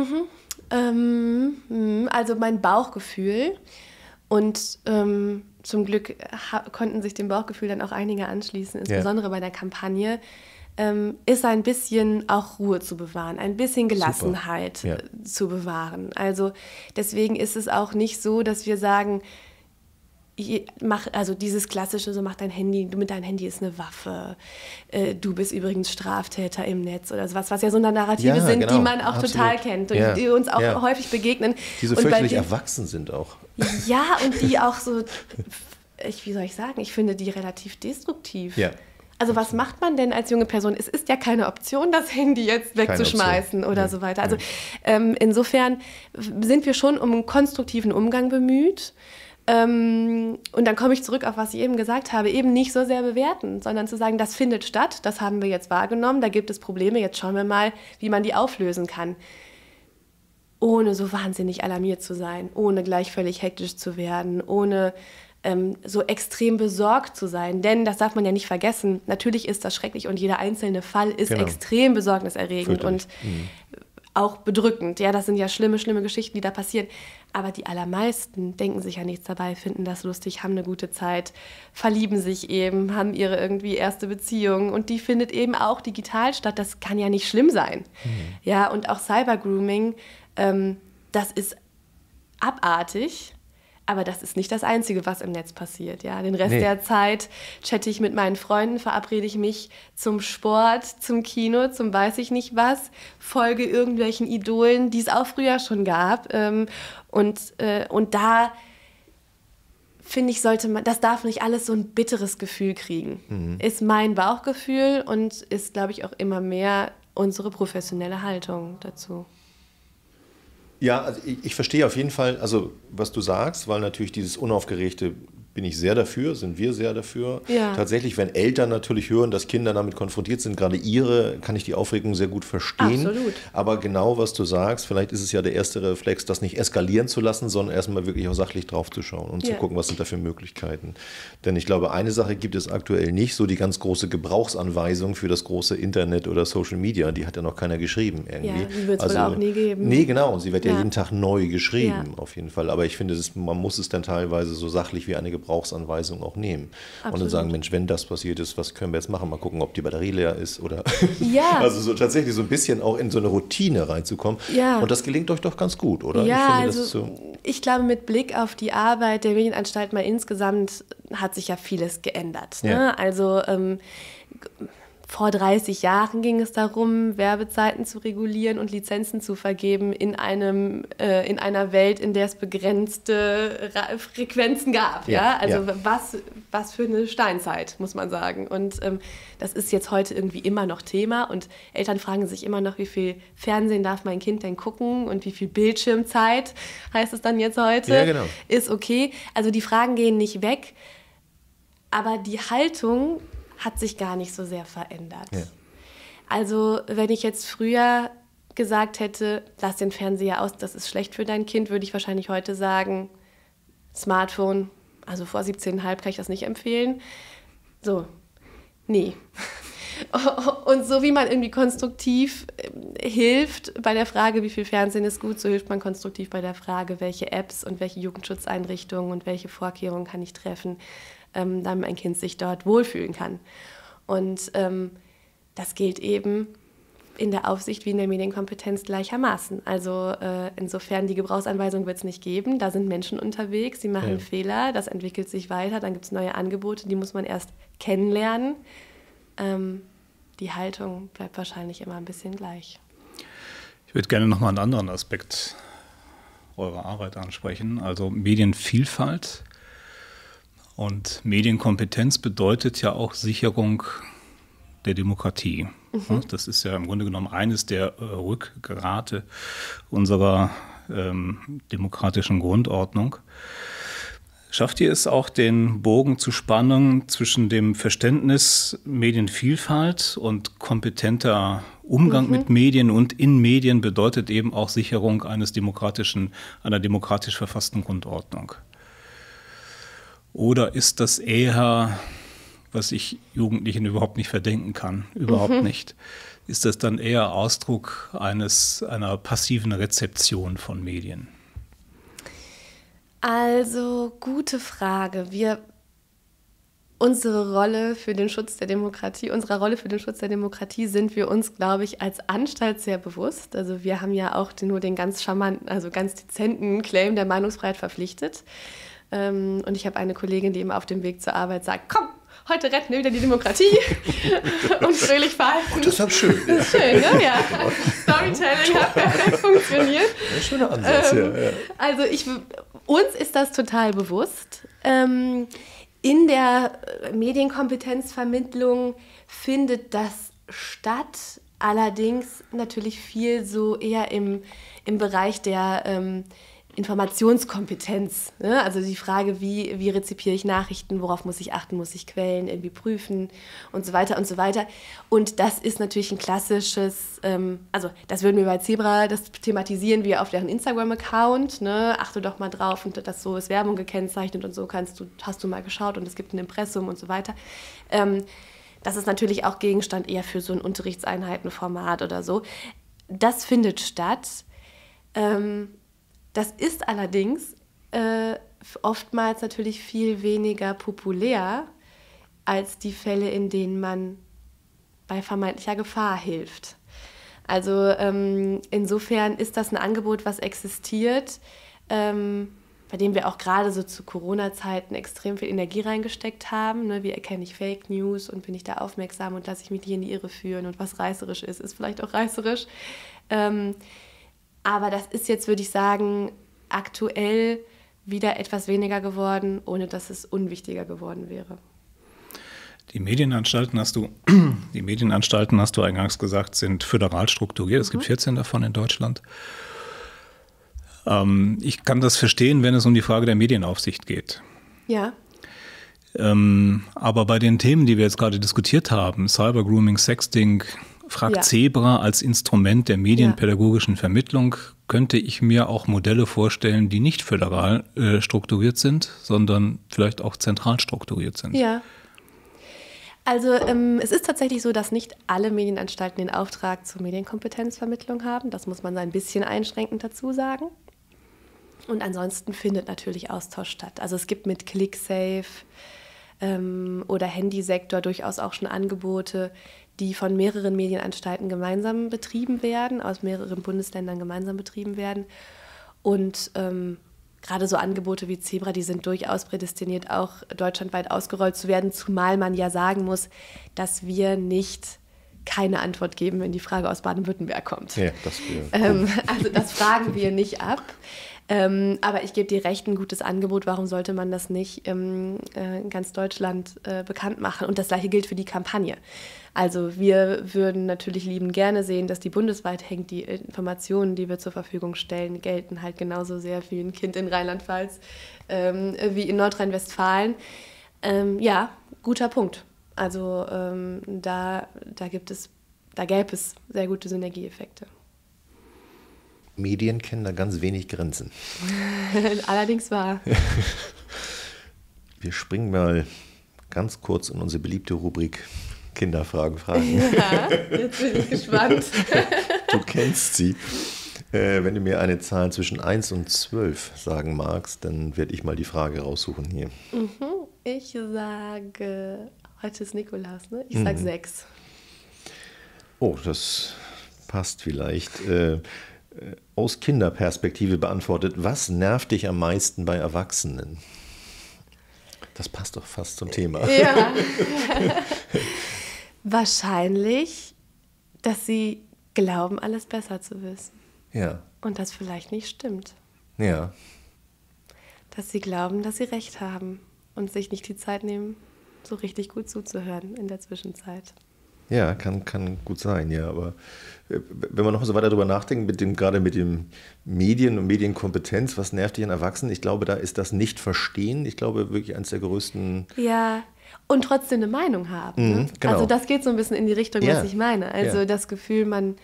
Also mein Bauchgefühl und zum Glück konnten sich dem Bauchgefühl dann auch einige anschließen, insbesondere bei der Kampagne, ist ein bisschen auch Ruhe zu bewahren, ein bisschen Gelassenheit zu bewahren. Also deswegen ist es auch nicht so, dass wir sagen, also dieses klassische, so mach dein Handy, mit deinem Handy ist eine Waffe, du bist übrigens Straftäter im Netz oder sowas, was ja so eine Narrative sind, genau, die man auch total kennt und die uns auch häufig begegnen. Die so fürchterlich erwachsen sind auch. Ja, und die auch so, wie soll ich sagen, ich finde die relativ destruktiv. Ja. Also was macht man denn als junge Person? Es ist ja keine Option, das Handy jetzt wegzuschmeißen oder so weiter. Also insofern sind wir schon um einen konstruktiven Umgang bemüht. Und dann komme ich zurück auf, was ich eben gesagt habe, eben nicht so sehr bewerten, sondern zu sagen, das findet statt, das haben wir jetzt wahrgenommen, da gibt es Probleme, jetzt schauen wir mal, wie man die auflösen kann. Ohne so wahnsinnig alarmiert zu sein, ohne gleich völlig hektisch zu werden, ohne so extrem besorgt zu sein. Denn, das darf man ja nicht vergessen, natürlich ist das schrecklich und jeder einzelne Fall ist extrem besorgniserregend und auch bedrückend. Ja, das sind ja schlimme, schlimme Geschichten, die da passieren. Aber die allermeisten denken sich ja nichts dabei, finden das lustig, haben eine gute Zeit, verlieben sich eben, haben ihre irgendwie erste Beziehung und die findet eben auch digital statt. Das kann ja nicht schlimm sein. Ja, und auch Cybergrooming, das ist abartig. Aber das ist nicht das Einzige, was im Netz passiert. Ja? Den Rest der Zeit chatte ich mit meinen Freunden, verabrede ich mich zum Sport, zum Kino, zum weiß ich nicht was, folge irgendwelchen Idolen, die es auch früher schon gab. Und da, finde ich, das darf nicht alles so ein bitteres Gefühl kriegen. Ist mein Bauchgefühl und ist, glaube ich, auch immer mehr unsere professionelle Haltung dazu. Ja, also ich verstehe auf jeden Fall, also was du sagst, weil natürlich dieses Unaufgeregte bin ich sehr dafür, sind wir sehr dafür. Ja. Tatsächlich, wenn Eltern natürlich hören, dass Kinder damit konfrontiert sind, gerade ihre, kann ich die Aufregung sehr gut verstehen. Absolut. Aber genau, was du sagst, vielleicht ist es ja der erste Reflex, das nicht eskalieren zu lassen, sondern erstmal wirklich auch sachlich drauf zu schauen und zu gucken, was sind da für Möglichkeiten. Denn ich glaube, eine Sache gibt es aktuell nicht, so die ganz große Gebrauchsanweisung für das große Internet oder Social Media, die hat ja noch keiner geschrieben irgendwie. Ja, die wird es wohl auch nie geben. Nee, genau, und sie wird ja jeden Tag neu geschrieben, auf jeden Fall. Aber ich finde, man muss es dann teilweise so sachlich wie eine Gebrauchsanweisung auch nehmen. Absolut. Und dann sagen, Mensch, wenn das passiert ist, was können wir jetzt machen? Mal gucken, ob die Batterie leer ist oder also so tatsächlich so ein bisschen auch in so eine Routine reinzukommen. Ja. Und das gelingt euch doch ganz gut, oder? Ja, ich glaube, mit Blick auf die Arbeit der Medienanstalt mal insgesamt hat sich ja vieles geändert. Ne? Ja. Also vor 30 Jahren ging es darum, Werbezeiten zu regulieren und Lizenzen zu vergeben in einer Welt, in der es begrenzte Frequenzen gab. Ja? Also was für eine Steinzeit, muss man sagen. Und das ist jetzt heute irgendwie immer noch Thema. Und Eltern fragen sich immer noch, wie viel Fernsehen darf mein Kind denn gucken und wie viel Bildschirmzeit, heißt es dann jetzt heute, ist okay. Also die Fragen gehen nicht weg, aber die Haltung hat sich gar nicht so sehr verändert. Ja. Also wenn ich jetzt früher gesagt hätte, lass den Fernseher aus, das ist schlecht für dein Kind, würde ich wahrscheinlich heute sagen, Smartphone, also vor 17,5 kann ich das nicht empfehlen. So, nee. Und so wie man irgendwie konstruktiv hilft bei der Frage, wie viel Fernsehen ist gut, so hilft man konstruktiv bei der Frage, welche Apps und welche Jugendschutzeinrichtungen und welche Vorkehrungen kann ich treffen, damit mein Kind sich dort wohlfühlen kann. Und das gilt eben in der Aufsicht wie in der Medienkompetenz gleichermaßen. Also insofern, die Gebrauchsanweisung wird es nicht geben. Da sind Menschen unterwegs, die machen Fehler, das entwickelt sich weiter, dann gibt es neue Angebote, die muss man erst kennenlernen. Die Haltung bleibt wahrscheinlich immer ein bisschen gleich. Ich würde gerne nochmal einen anderen Aspekt eurer Arbeit ansprechen, also Medienvielfalt. Und Medienkompetenz bedeutet ja auch Sicherung der Demokratie. Das ist ja im Grunde genommen eines der Rückgrate unserer demokratischen Grundordnung. Schafft ihr es auch, den Bogen zu spannen zwischen dem Verständnis Medienvielfalt und kompetenter Umgang mit Medien und in Medien bedeutet eben auch Sicherung einer demokratisch verfassten Grundordnung? Oder ist das eher, was ich Jugendlichen überhaupt nicht verdenken kann, überhaupt nicht, ist das dann eher Ausdruck einer passiven Rezeption von Medien? Also, gute Frage. Unserer Rolle für den Schutz der Demokratie sind wir uns, glaube ich, als Anstalt sehr bewusst. Also wir haben ja auch nur den ganz charmanten, also ganz dezenten Claim der Meinungsfreiheit verpflichtet. Und ich habe eine Kollegin, die immer auf dem Weg zur Arbeit sagt, komm, heute retten wir wieder die Demokratie und fröhlich verhalten. Das ist auch schön. Das ist schön, ne? Ja. Storytelling hat perfekt funktioniert. Ein schöner Ansatz, ja. Also uns ist das total bewusst. In der Medienkompetenzvermittlung findet das statt, allerdings natürlich viel so eher im Bereich der Informationskompetenz. Ne? Also die Frage, wie rezipiere ich Nachrichten, worauf muss ich achten, muss ich Quellen irgendwie prüfen und so weiter und so weiter. Und das ist natürlich ein klassisches, also das würden wir bei Zebra, das thematisieren wir auf deren Instagram-Account. Ne? Achte doch mal drauf und das so ist Werbung gekennzeichnet und so hast du mal geschaut und es gibt ein Impressum und so weiter. Das ist natürlich auch Gegenstand eher für so ein Unterrichtseinheitenformat oder so. Das findet statt. Das ist allerdings oftmals natürlich viel weniger populär als die Fälle, in denen man bei vermeintlicher Gefahr hilft. Also insofern ist das ein Angebot, was existiert, bei dem wir auch gerade so zu Corona-Zeiten extrem viel Energie reingesteckt haben. Ne? Wie erkenne ich Fake News und bin ich da aufmerksam und lasse ich mich nicht in die Irre führen und was reißerisch ist vielleicht auch reißerisch. Aber das ist jetzt, würde ich sagen, aktuell wieder etwas weniger geworden, ohne dass es unwichtiger geworden wäre. Die Medienanstalten, hast du eingangs gesagt, sind föderal strukturiert. Es gibt 14 davon in Deutschland. Ich kann das verstehen, wenn es um die Frage der Medienaufsicht geht. Ja. Aber bei den Themen, die wir jetzt gerade diskutiert haben, Cybergrooming, Sexting, fragt Zebra als Instrument der medienpädagogischen Vermittlung, könnte ich mir auch Modelle vorstellen, die nicht föderal strukturiert sind, sondern vielleicht auch zentral strukturiert sind. Ja. Also es ist tatsächlich so, dass nicht alle Medienanstalten den Auftrag zur Medienkompetenzvermittlung haben. Das muss man so ein bisschen einschränkend dazu sagen. Und ansonsten findet natürlich Austausch statt. Also es gibt mit ClickSafe oder Handysektor durchaus auch schon Angebote, die von mehreren Medienanstalten gemeinsam betrieben werden, aus mehreren Bundesländern gemeinsam betrieben werden. Und gerade so Angebote wie Zebra, die sind durchaus prädestiniert, auch deutschlandweit ausgerollt zu werden, zumal man ja sagen muss, dass wir nicht keine Antwort geben, wenn die Frage aus Baden-Württemberg kommt. Ja, das also das fragen wir nicht ab. Aber ich gebe dir recht, ein gutes Angebot. Warum sollte man das nicht in ganz Deutschland bekannt machen? Und das Gleiche gilt für die Kampagne. Also wir würden natürlich liebend gerne sehen, dass die bundesweit hängt. Die Informationen, die wir zur Verfügung stellen, gelten halt genauso sehr für ein Kind in Rheinland-Pfalz wie in Nordrhein-Westfalen. Ja, guter Punkt. Also da gäbe es sehr gute Synergieeffekte. Medien kennen da ganz wenig Grenzen. Allerdings wahr. Wir springen mal ganz kurz in unsere beliebte Rubrik Kinderfragen. Ja, jetzt bin ich gespannt. Du kennst sie. Wenn du mir eine Zahl zwischen 1 und 12 sagen magst, dann werde ich mal die Frage raussuchen hier. Ich sage, heute ist Nikolaus, ne? Ich sage 6. Oh, das passt vielleicht. Aus Kinderperspektive beantwortet, was nervt dich am meisten bei Erwachsenen? Das passt doch fast zum Thema. Ja. Wahrscheinlich, dass sie glauben, alles besser zu wissen. Ja. Und das vielleicht nicht stimmt. Ja. Dass sie glauben, dass sie recht haben und sich nicht die Zeit nehmen, so richtig gut zuzuhören in der Zwischenzeit. Ja, kann gut sein, ja. Aber wenn man noch so weiter darüber nachdenkt, gerade mit dem Medien und Medienkompetenz, was nervt dich an Erwachsenen? Ich glaube, da ist das Nicht-Verstehen, ich glaube, wirklich eines der größten... Ja, und trotzdem eine Meinung haben. Ne? Genau. Also das geht so ein bisschen in die Richtung, was ich meine. Also das Gefühl,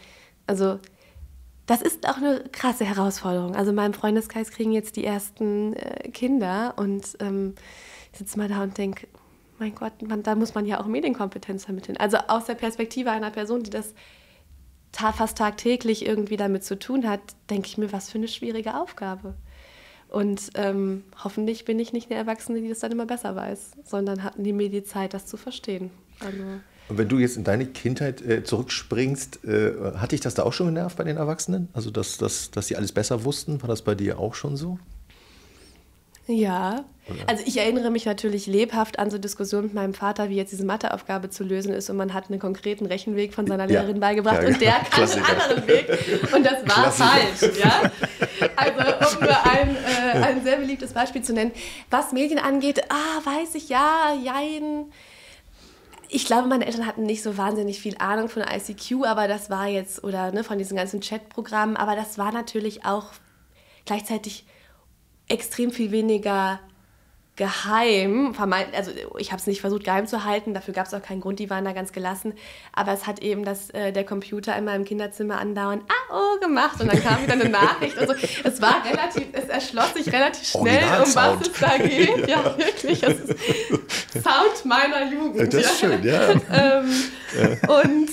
das ist auch eine krasse Herausforderung. Also in meinem Freundeskreis kriegen jetzt die ersten Kinder und ich sitze mal da und denke, mein Gott, da muss man ja auch Medienkompetenz vermitteln. Also aus der Perspektive einer Person, die das fast tagtäglich irgendwie damit zu tun hat, denke ich mir, was für eine schwierige Aufgabe. Und hoffentlich bin ich nicht eine Erwachsene, die das dann immer besser weiß, sondern nimm mir die Zeit, das zu verstehen. Also und wenn du jetzt in deine Kindheit zurückspringst, hat dich das da auch schon genervt bei den Erwachsenen? Also dass sie alles besser wussten? War das bei dir auch schon so? Ja, also ich erinnere mich natürlich lebhaft an so Diskussionen mit meinem Vater, wie jetzt diese Matheaufgabe zu lösen ist und man hat einen konkreten Rechenweg von seiner Lehrerin beigebracht und der kann einen anderen Weg und das war falsch. Ja? Also um nur ein sehr beliebtes Beispiel zu nennen. Was Medien angeht, weiß ich, ja, jein. Ich glaube, meine Eltern hatten nicht so wahnsinnig viel Ahnung von ICQ, aber das war jetzt, oder von diesen ganzen Chatprogrammen, aber das war natürlich auch gleichzeitig extrem viel weniger geheim. Also ich habe es nicht versucht geheim zu halten, dafür gab es auch keinen Grund, die waren da ganz gelassen. Aber es hat eben der Computer in meinem Kinderzimmer andauernd gemacht und dann kam wieder eine Nachricht. Also es erschloss sich relativ schnell, um was es da geht. Ja, wirklich. Das ist Sound meiner Jugend. Das ist schön, ja. Und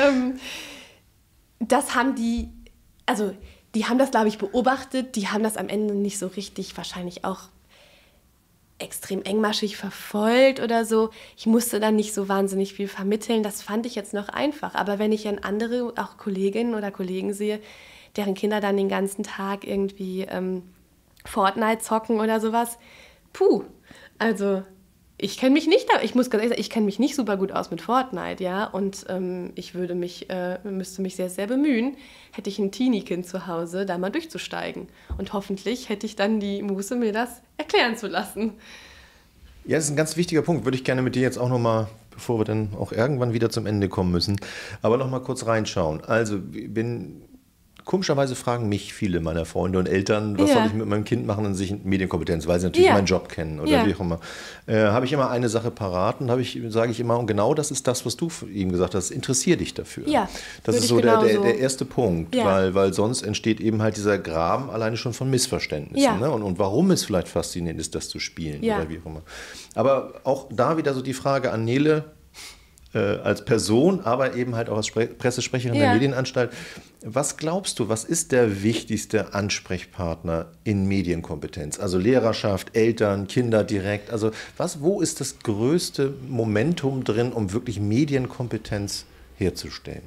das haben die haben das, glaube ich, beobachtet, die haben das am Ende nicht so richtig, wahrscheinlich auch extrem engmaschig verfolgt oder so. Ich musste dann nicht so wahnsinnig viel vermitteln, das fand ich jetzt noch einfach. Aber wenn ich dann andere, auch Kolleginnen oder Kollegen sehe, deren Kinder dann den ganzen Tag irgendwie Fortnite zocken oder sowas, also ich kenne mich nicht, ich muss ganz ehrlich sagen, ich kenne mich nicht super gut aus mit Fortnite, ja, und ich müsste mich sehr, sehr bemühen, hätte ich ein Teenie-Kind zu Hause, da mal durchzusteigen. Und hoffentlich hätte ich dann die Muße, mir das erklären zu lassen. Ja, das ist ein ganz wichtiger Punkt, würde ich gerne mit dir jetzt auch nochmal, bevor wir dann auch irgendwann wieder zum Ende kommen müssen, aber nochmal kurz reinschauen. Also, komischerweise fragen mich viele meiner Freunde und Eltern, was soll ich mit meinem Kind machen in sich Medienkompetenz, weil sie natürlich meinen Job kennen oder wie auch immer. Habe ich immer eine Sache parat und sage ich immer, und genau das ist das, was du ihm gesagt hast, interessier dich dafür. Ja, das ist so der erste Punkt, weil sonst entsteht eben halt dieser Graben alleine schon von Missverständnissen. Ja. Ne? Und warum es vielleicht faszinierend ist, das zu spielen oder wie auch immer. Aber auch da wieder so die Frage an Nele, als Person, aber eben halt auch als Pressesprecherin der Medienanstalt. Was glaubst du, was ist der wichtigste Ansprechpartner in Medienkompetenz? Also Lehrerschaft, Eltern, Kinder direkt. Also wo ist das größte Momentum drin, um wirklich Medienkompetenz herzustellen?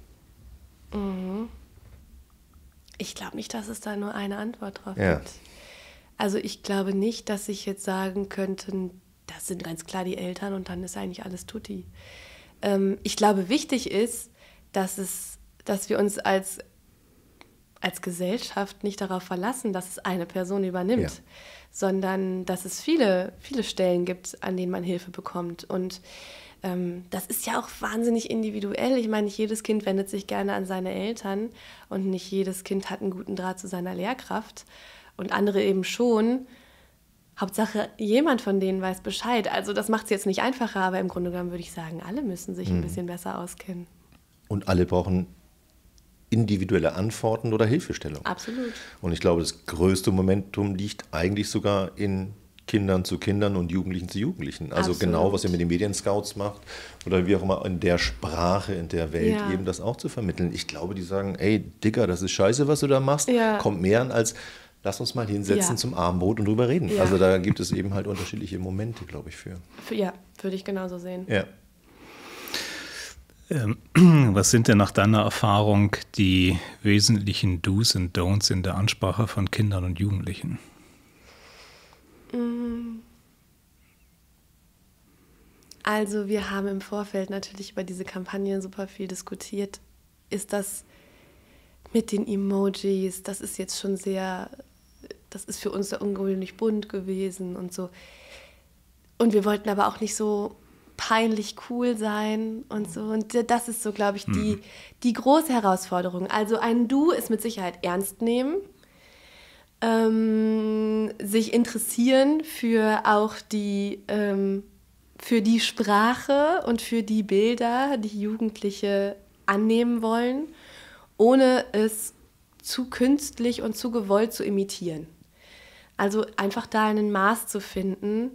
Ich glaube nicht, dass es da nur eine Antwort drauf gibt. Also ich glaube nicht, dass ich jetzt sagen könnte, das sind ganz klar die Eltern und dann ist eigentlich alles tutti. Ich glaube, wichtig ist, dass wir uns als Gesellschaft nicht darauf verlassen, dass es eine Person übernimmt, sondern dass es viele, viele Stellen gibt, an denen man Hilfe bekommt. Und das ist ja auch wahnsinnig individuell. Ich meine, nicht jedes Kind wendet sich gerne an seine Eltern und nicht jedes Kind hat einen guten Draht zu seiner Lehrkraft und andere eben schon. Hauptsache, jemand von denen weiß Bescheid. Also das macht es jetzt nicht einfacher, aber im Grunde genommen würde ich sagen, alle müssen sich ein bisschen besser auskennen. Und alle brauchen individuelle Antworten oder Hilfestellung. Absolut. Und ich glaube, das größte Momentum liegt eigentlich sogar in Kindern zu Kindern und Jugendlichen zu Jugendlichen. Also absolut. Genau, was ihr mit den Medienscouts macht oder wie auch immer in der Sprache, in der Welt eben das auch zu vermitteln. Ich glaube, die sagen, ey, Dicker, das ist scheiße, was du da machst. Kommt mehr an als... Lass uns mal hinsetzen zum Abendbrot und drüber reden. Ja. Also da gibt es eben halt unterschiedliche Momente, glaube ich, für. Ja, würde ich genauso sehen. Ja. Was sind denn nach deiner Erfahrung die wesentlichen Do's und Don'ts in der Ansprache von Kindern und Jugendlichen? Also wir haben im Vorfeld natürlich über diese Kampagne super viel diskutiert. Ist das mit den Emojis, das ist jetzt schon das ist für uns sehr ungewöhnlich bunt gewesen und so. Und wir wollten aber auch nicht so peinlich cool sein und so. Und das ist so, glaube ich, die große Herausforderung. Also ein Du ist mit Sicherheit ernst nehmen, sich interessieren für auch für die Sprache und für die Bilder, die Jugendliche annehmen wollen, ohne es zu künstlich und zu gewollt zu imitieren. Also einfach da ein Maß zu finden.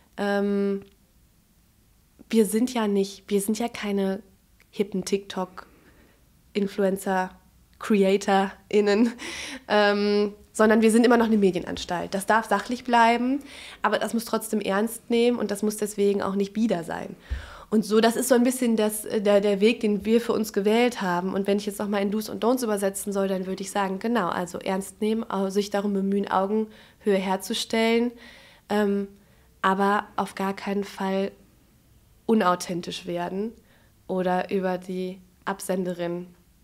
Wir sind ja keine hippen TikTok-Influencer, CreatorInnen, sondern wir sind immer noch eine Medienanstalt. Das darf sachlich bleiben, aber das muss trotzdem ernst nehmen und das muss deswegen auch nicht bieder sein. Und so, das ist so ein bisschen der Weg, den wir für uns gewählt haben. Und wenn ich jetzt nochmal in Do's und Don'ts übersetzen soll, dann würde ich sagen, genau, also ernst nehmen, sich darum bemühen, Augenhöhe herzustellen, aber auf gar keinen Fall unauthentisch werden oder über die Absenderin,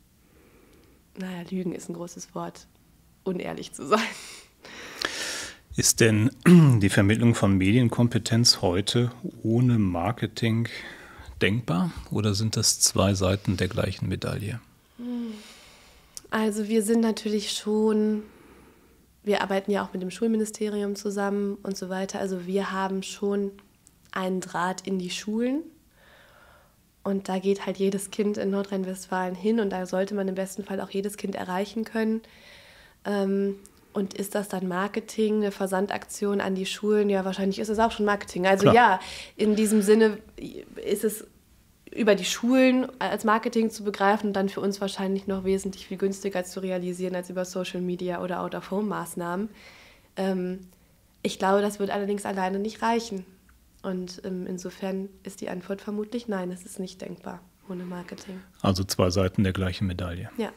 lügen ist ein großes Wort, unehrlich zu sein. Ist denn die Vermittlung von Medienkompetenz heute ohne Marketing denkbar oder sind das zwei Seiten der gleichen Medaille? Also wir sind natürlich schon, wir arbeiten ja auch mit dem Schulministerium zusammen und so weiter. Also wir haben schon einen Draht in die Schulen und da geht halt jedes Kind in Nordrhein-Westfalen hin und da sollte man im besten Fall auch jedes Kind erreichen können. Und ist das dann Marketing, eine Versandaktion an die Schulen? Ja, wahrscheinlich ist es auch schon Marketing. Also ja, in diesem Sinne ist es über die Schulen als Marketing zu begreifen und dann für uns wahrscheinlich noch wesentlich viel günstiger zu realisieren als über Social Media oder Out-of-Home-Maßnahmen. Ich glaube, das wird allerdings alleine nicht reichen. Und insofern ist die Antwort vermutlich nein, es ist nicht denkbar ohne Marketing. Also zwei Seiten der gleichen Medaille. Ja.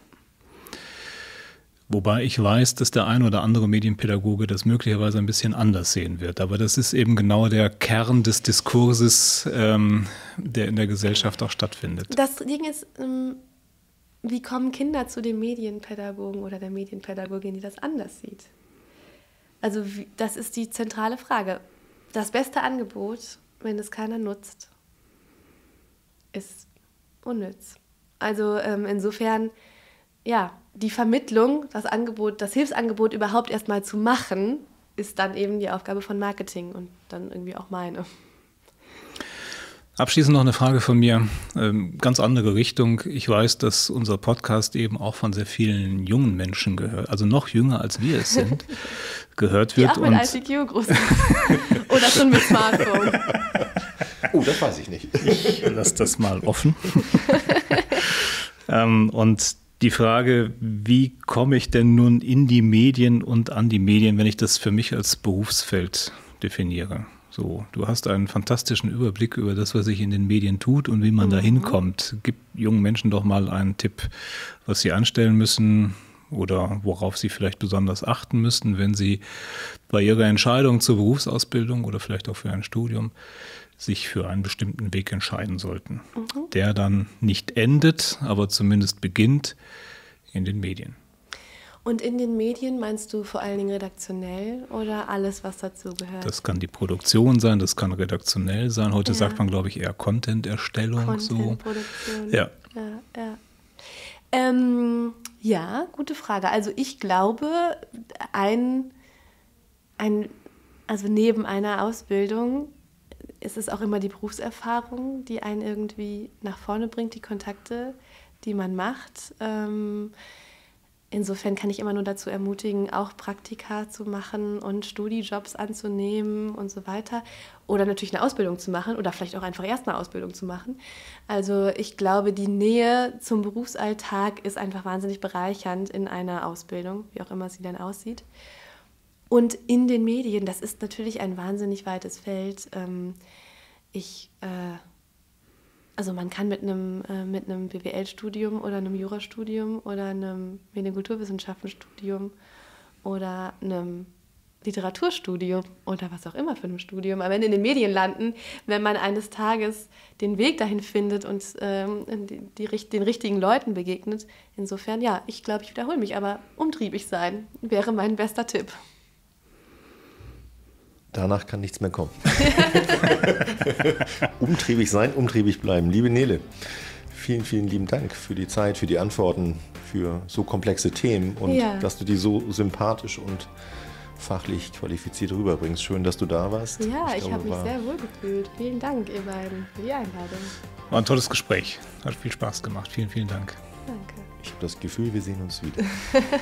Wobei ich weiß, dass der ein oder andere Medienpädagoge das möglicherweise ein bisschen anders sehen wird. Aber das ist eben genau der Kern des Diskurses, der in der Gesellschaft auch stattfindet. Das Ding ist, wie kommen Kinder zu dem Medienpädagogen oder der Medienpädagogin, die das anders sieht? Also das ist die zentrale Frage. Das beste Angebot, wenn es keiner nutzt, ist unnütz. Also insofern, ja, die Vermittlung, das Angebot, das Hilfsangebot überhaupt erstmal zu machen, ist dann eben die Aufgabe von Marketing und dann irgendwie auch meine. Abschließend noch eine Frage von mir, ganz andere Richtung. Ich weiß, dass unser Podcast eben auch von sehr vielen jungen Menschen gehört, also noch jünger als wir es sind, gehört wird. Die auch mit ICQ groß oder schon mit Smartphone. Oh, das weiß ich nicht. Ich lasse das mal offen. Und die Frage, wie komme ich denn nun in die Medien und an die Medien, wenn ich das für mich als Berufsfeld definiere? So, du hast einen fantastischen Überblick über das, was sich in den Medien tut und wie man da hinkommt. Gib jungen Menschen doch mal einen Tipp, was sie anstellen müssen oder worauf sie vielleicht besonders achten müssen, wenn sie bei ihrer Entscheidung zur Berufsausbildung oder vielleicht auch für ein Studium sich für einen bestimmten Weg entscheiden sollten, der dann nicht endet, aber zumindest beginnt in den Medien. Und in den Medien meinst du vor allen Dingen redaktionell oder alles, was dazu gehört? Das kann die Produktion sein, das kann redaktionell sein. Heute sagt man, glaube ich, eher Content-Erstellung. Content-Produktion. Ja. Ja, gute Frage. Also ich glaube, also neben einer Ausbildung ist es auch immer die Berufserfahrung, die einen irgendwie nach vorne bringt, die Kontakte, die man macht. Insofern kann ich immer nur dazu ermutigen, auch Praktika zu machen und Studijobs anzunehmen und so weiter. Oder natürlich eine Ausbildung zu machen oder vielleicht auch einfach erst eine Ausbildung zu machen. Also ich glaube, die Nähe zum Berufsalltag ist einfach wahnsinnig bereichernd in einer Ausbildung, wie auch immer sie dann aussieht. Und in den Medien, das ist natürlich ein wahnsinnig weites Feld. Also man kann mit einem BWL-Studium oder einem Jurastudium oder einem Medienkulturwissenschaftenstudium oder einem Literaturstudium oder was auch immer für ein Studium am Ende in den Medien landen, wenn man eines Tages den Weg dahin findet und den richtigen Leuten begegnet. Insofern, ja, ich glaube, ich wiederhole mich, aber umtriebig sein wäre mein bester Tipp. Danach kann nichts mehr kommen. Umtriebig sein, umtriebig bleiben. Liebe Nele, vielen, vielen lieben Dank für die Zeit, für die Antworten, für so komplexe Themen und dass du die so sympathisch und fachlich qualifiziert rüberbringst. Schön, dass du da warst. Ja, ich habe mich sehr wohl gefühlt. Vielen Dank, ihr beiden, für die Einladung. War ein tolles Gespräch. Hat viel Spaß gemacht. Vielen, vielen Dank. Danke. Ich habe das Gefühl, wir sehen uns wieder.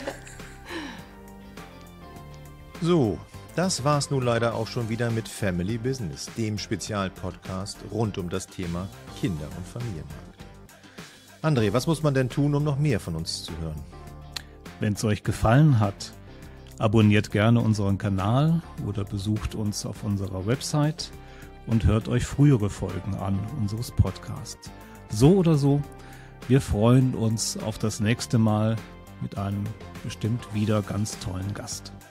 So. Das war's nun leider auch schon wieder mit Family Business, dem Spezialpodcast rund um das Thema Kinder- und Familienmarketing. André, was muss man denn tun, um noch mehr von uns zu hören? Wenn es euch gefallen hat, abonniert gerne unseren Kanal oder besucht uns auf unserer Website und hört euch frühere Folgen an unseres Podcasts. So oder so, wir freuen uns auf das nächste Mal mit einem bestimmt wieder ganz tollen Gast.